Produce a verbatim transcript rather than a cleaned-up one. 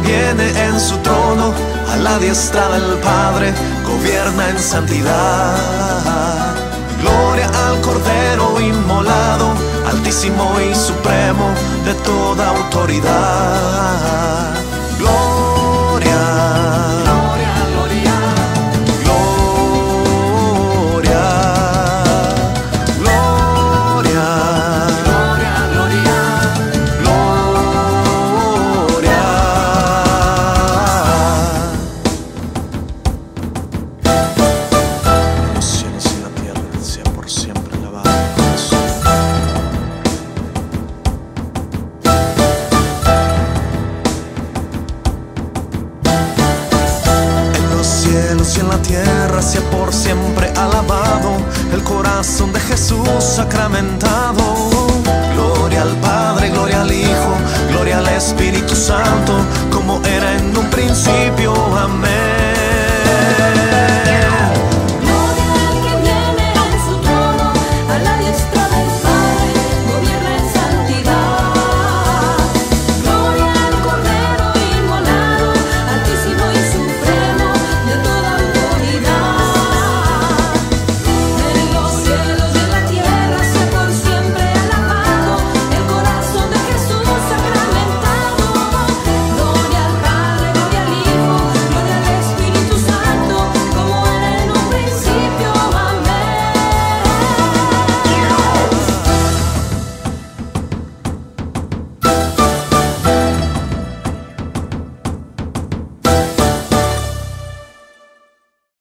viene en su trono, a la diestra del Padre, gobierna en santidad. Gloria al Cordero inmolado, altísimo y supremo de toda autoridad. Gloria, gloria, gloria, gloria, gloria, gloria, gloria, gloria. Los cielos y la tierra sean por siempre alabados. Cielos y en la tierra sea por siempre alabado el corazón de Jesús sacramentado. Gloria al Padre, gloria al Hijo, gloria al Espíritu Santo, como era en un principio,